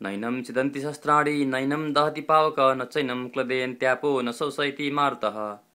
नैनं छिदन्ति शस्त्राणि नैनं दहति पावक न चैनं क्लेदयन्त्यापो न शोषयति मारुतः।